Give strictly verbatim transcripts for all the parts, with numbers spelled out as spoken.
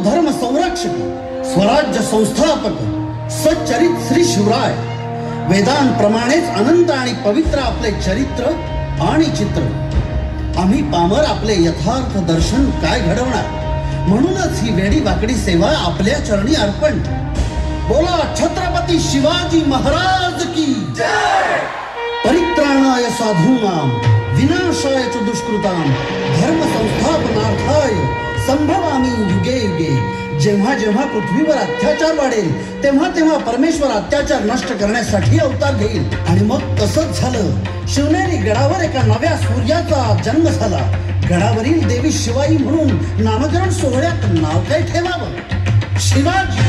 धर्म संरक्षक, स्वराज्य संस्थापक, सच्चरित श्री शिवराय. वेदांप्रमाणेच अनंत आणि पवित्र आपले चरित्र आणि चित्र. आम्ही पामर आपले यथार्थ दर्शन काय घडवणार. म्हणूनच ही वेडी वाकडी सेवा आपल्या चरणी अर्पण. बोला छत्रपती शिवाजी महाराज की जय. परित्राणाय साधूनां विनाशाय च दुष्कृतां धर्म संस्थापनार्थाय संभवामी युगे युगे. जेव्हा जेव्हा पृथ्वीवर अत्याचार वाढेल तेव्हा तेव्हा परमेश्वर अत्याचार नष्ट करण्यासाठी अवतार घेईल. आणि मग तसंच झालं. शिवनेरी गडावर एका नव्या सूर्याचा जन्म झाला. गडावरील देवी शिवाई म्हणून नामकरण सोहळ्यात नाव काय ठेवावं. शिवाजी.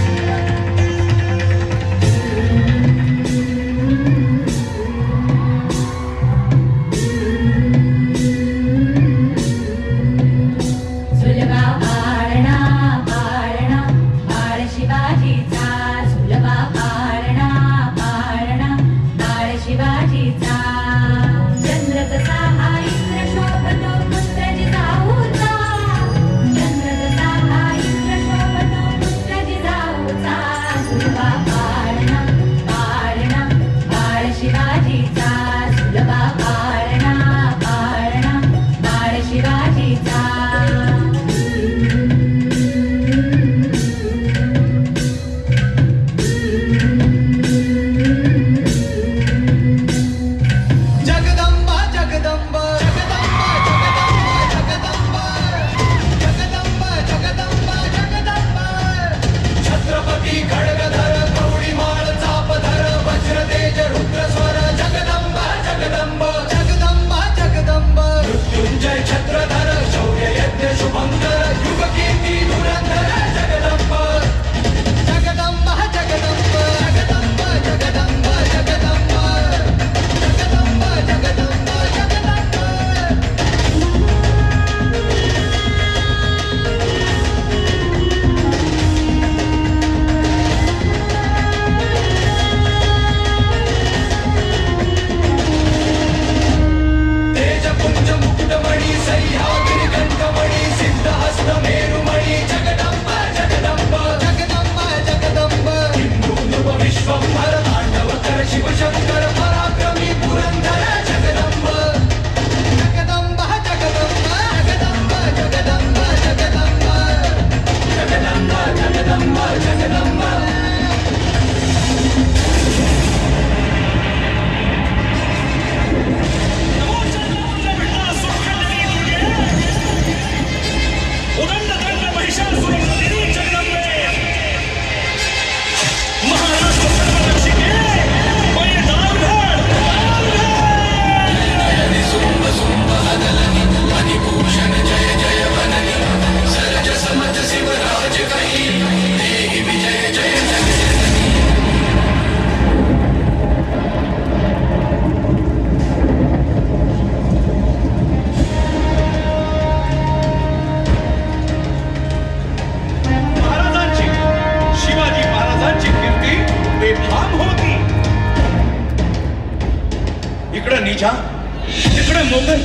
तिकडे मोगल,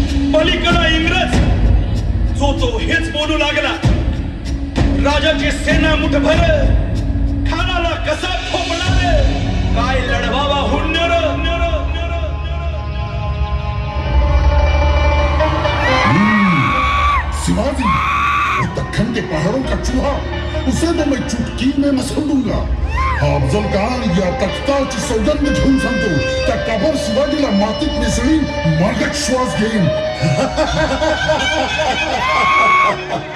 पलीकडे इंग्रज. जो तो हेच बोलू लागला. राजाची सेना मुठभर, खानाला कसा ठोपणार. काय लढवावा हुन्नर. शिवाजी, वो दक्कन के पहाड़ों का चूहा, उसे तो मैं चुटकी में मसल दूंगा. अफजल खान या तख्ताची सौगंध घेऊन सांगतो, त्या काबर शिवाजीला मातीत मिसळी मार्गट श्वास घेईन.